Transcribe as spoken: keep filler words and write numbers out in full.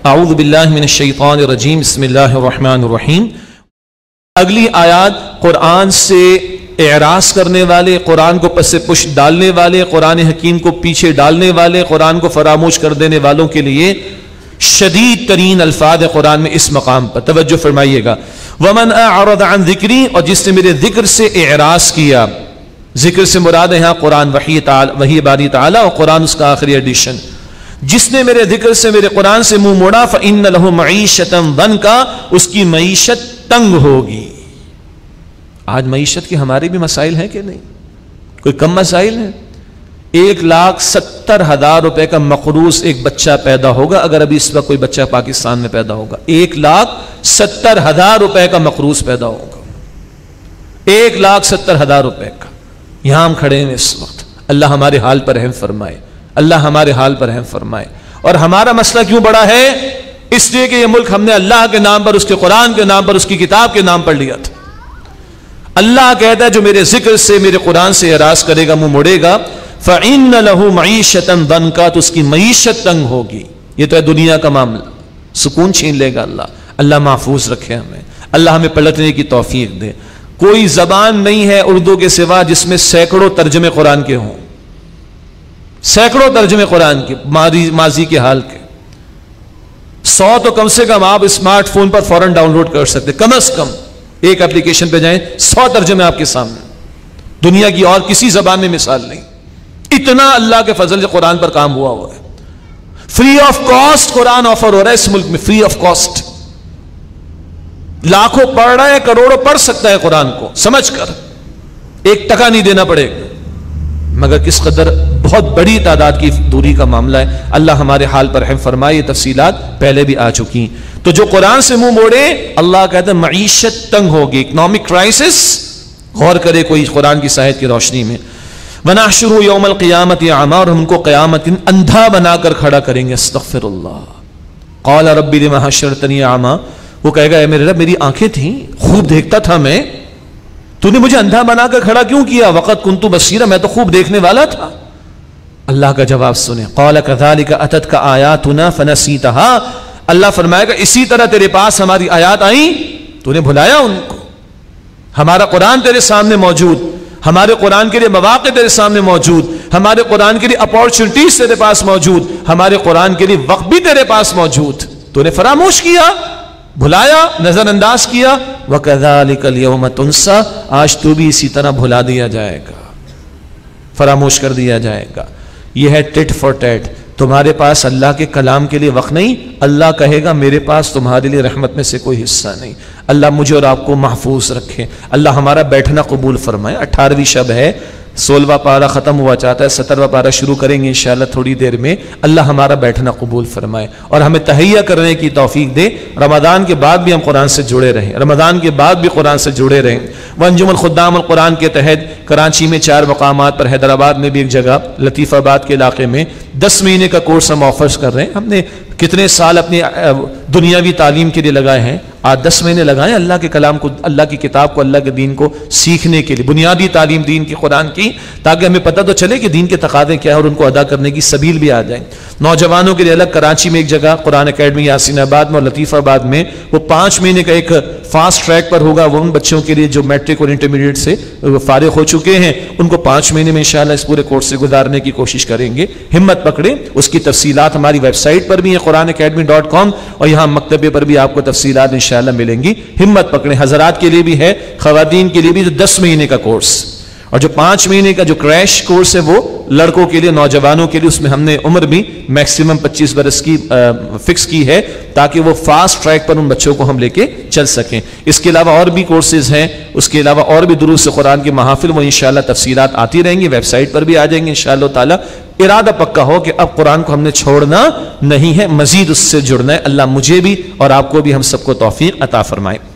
اعوذ باللہ من الشیطان الرجیم بسم اللہ الرحمن الرحیم۔ اگلی آیات قرآن سے اعراض کرنے والے، قرآن کو پس پش ڈالنے والے، قرآن حکیم کو پیچھے ڈالنے والے، قرآن کو فراموش کر دینے والوں کے لیے شدید ترین الفاظ قرآن میں اس مقام پر توجہ فرمائیے گا۔ وَمَنْ أَعْرَضَ عَنْ ذِكْرِي، اور جس نے میرے ذکر سے اعراض کیا، ذکر سے مراد ہے یہاں قرآن وحی تعالی وحی باری تعالی اور قرآن اس کا آخری ایڈیشن، جس نے میرے ذکر سے میرے قرآن سے منہ موڑا فَإِنَّ لَهُ مَعِيشَةً ضَنْكَا، اس کی معیشت تنگ ہوگی۔ آج معیشت کے ہمارے بھی مسائل ہیں کہ نہیں؟ کوئی کم مسائل ہیں؟ ایک لاکھ ستر ہزار روپے کا مقروض ایک بچہ پیدا ہوگا، اگر ابھی اس وقت کوئی بچہ پاکستان میں پیدا ہوگا، ایک لاکھ ستر ہزار روپے کا مقروض پیدا ہوگا، ایک لاکھ ستر ہزار روپے کا۔ یہاں ہم کھڑے ہیں اس وقت، اللہ ہمارے حال پر رحم فرمائے، اللہ ہمارے حال پر رحم فرمائے۔ اور ہمارا مسئلہ کیوں بڑا ہے؟ اس لیے کہ یہ ملک ہم نے اللہ کے نام پر، اس کے قرآن کے نام پر، اس کی کتاب کے نام پر لیا تھا۔ اللہ کہتا ہے جو میرے ذکر سے میرے قرآن سے اعراض کرے گا، منہ موڑے گا، فَإِنَّ لَهُ مَعِيشَةً ضَنْكَا، تو اس کی معیشت تنگ ہوگی۔ یہ تو ہے دنیا کا معاملہ، سکون چھین لے گا اللہ۔ اللہ محفوظ رکھے ہمیں، اللہ ہمیں پلٹنے کی توفیق دے۔ کوئی زبان نہیں ہے اردو کے سوا جس میں سینکڑوں ترجمے قرآن کے ہوں، سینکڑوں ترجمے قرآن کے ماضی کے حال کے، سو تو کم سے کم آپ اسمارٹ فون پر فوراً ڈاؤن لوڈ کر سکتے، کم از کم ایک اپلیکیشن پہ جائیں، سو ترجمے آپ کے سامنے، دنیا کی اور کسی زبان میں مثال نہیں۔ اتنا اللہ کے فضل سے قرآن پر کام ہوا ہوا ہے، فری آف کاسٹ قرآن آفر ہو رہا ہے اس ملک میں، فری آف کاسٹ۔ لاکھوں پڑھ رہا ہے، کروڑوں پڑھ سکتا ہے قرآن کو سمجھ کر، ایک ٹکا نہیں دینا پڑے گا، مگر کس قدر بہت بڑی تعداد کی دوری کا معاملہ ہے۔ اللہ ہمارے حال پر رحم فرمائے، یہ تفصیلات پہلے بھی آ چکی۔ تو جو قرآن سے منہ موڑے، اللہ کہتا ہے معیشت تنگ ہوگی، اکنامک کرائسس۔ غور کرے کوئی قرآن کی آیت کی روشنی میں۔ وَنَحْشُرُ يَوْمَ الْقِيَامَةِ أَعْمَىٰ، اور ہم کو قیامت اندھا بنا کر کھڑا کریں گے۔ استغفر اللہ۔ قَالَ رَبِّ لِمَ حَشَّرْتَنِي أَعْمَىٰ، وہ کہے گا اے میرے رب، میری آنکھیں تھیں، خوب دیکھتا تھا میں، تو نے مجھے اندھا بنا کر کھڑا کیوں کیا؟ وَقَدْ كُنْتُ بَصِيرًا، میں تو خوب دیکھنے والا تھا۔ اللہ کا جواب سنیں۔ قَالَ كَذَلِكَ أَتَتْكَ آيَاتُنَا فَنَسِيتَهَا، اللہ فرمائے گا اسی طرح تیرے پاس ہماری آیات آئیں، تو نے بھلایا ان کو۔ ہمارا قرآن تیرے سامنے موجود، ہمارے قرآن کے لیے مواقع تیرے سامنے موجود، ہمارے قرآن کے لیے اپارچونٹیز تیرے پاس موجود، ہمارے قرآن کے لیے وقت بھی تیرے پاس موجود، تو نے فراموش کیا، بھلایا، نظر انداز کیا۔ وَكَذَلِكَ الْيَوْمَ تُنسَىٰ، آج تو بھی اسی طرح بھلا دیا جائے گا، فراموش کر دیا جائے گا۔ یہ ہے ٹٹ فار ٹیٹ۔ تمہارے پاس اللہ کے کلام کے لیے وقت نہیں، اللہ کہے گا میرے پاس تمہارے لیے رحمت میں سے کوئی حصہ نہیں۔ اللہ مجھے اور آپ کو محفوظ رکھے، اللہ ہمارا بیٹھنا قبول فرمائے۔ اٹھارہویں شب ہے، سولہواں پارہ ختم ہوا چاہتا ہے، سترواں پارہ شروع کریں گے انشاءاللہ تھوڑی دیر میں۔ اللہ ہمارا بیٹھنا قبول فرمائے اور ہمیں تہیہ کرنے کی توفیق دے، رمضان کے بعد بھی ہم قرآن سے جڑے رہیں، رمضان کے بعد بھی قرآن سے جڑے رہیں۔ انجمن الخدام القرآن کے تحت کراچی میں چار مقامات پر، حیدرآباد میں بھی ایک جگہ، لطیف آباد کے علاقے میں دس مہینے کا کورس ہم آفرز کر رہے ہیں۔ ہم نے کتنے سال اپنی دنیاوی تعلیم کے لیے لگائے ہیں، آج دس مہینے لگائے اللہ کے کلام کو، اللہ کی کتاب کو، اللہ کے دین کو سیکھنے کے لیے، بنیادی تعلیم دین کی، قرآن کی، تاکہ ہمیں پتہ تو چلے کہ دین کے تقاضے کیا ہے اور ان کو ادا کرنے کی سبیل بھی آ جائیں۔ نوجوانوں کے لیے الگ کراچی میں ایک جگہ قرآن اکیڈمی، یاسین آباد میں اور لطیف آباد میں، وہ پانچ مہینے کا ایک فاسٹ ٹریک پر ہوگا، وہ ان بچوں کے لیے جو میٹرک اور انٹرمیڈیٹ سے فارغ ہو چکے ہیں، ان کو پانچ مہینے میں انشاءاللہ اس پورے کورس سے گزارنے کی کوشش کریں گے۔ ہمت پکڑیں، اس کی تفصیلات ہماری ویب سائٹ پر بھی ہیں قرآن اکیڈمی ڈاٹ کام، اور یہاں مکتبے پر بھی آپ کو تفصیلات انشاءاللہ ملیں گی۔ ہمت پکڑیں، حضرات کے لیے بھی ہے، خواتین کے لیے بھی، جو دس مہینے کا کورس، اور جو پانچ مہینے کا جو کریش کورس ہے وہ لڑکوں کے لیے، نوجوانوں کے لیے، اس میں ہم نے عمر بھی میکسیمم پچیس برس کی فکس کی ہے، تاکہ وہ فاسٹ ٹریک پر ان بچوں کو ہم لے کے چل سکیں۔ اس کے علاوہ اور بھی کورسز ہیں، اس کے علاوہ اور بھی دروس قرآن کے محافل، وہ انشاءاللہ تفصیلات آتی رہیں گی، ویب سائٹ پر بھی آ جائیں گے انشاءاللہ تعالی۔ ارادہ پکا ہو کہ اب قرآن کو ہم نے چھوڑنا نہیں ہے، مزید اس سے جڑنا ہے۔ اللہ مجھے بھی اور آپ کو بھی، ہم سب کو توفیق عطا فرمائے۔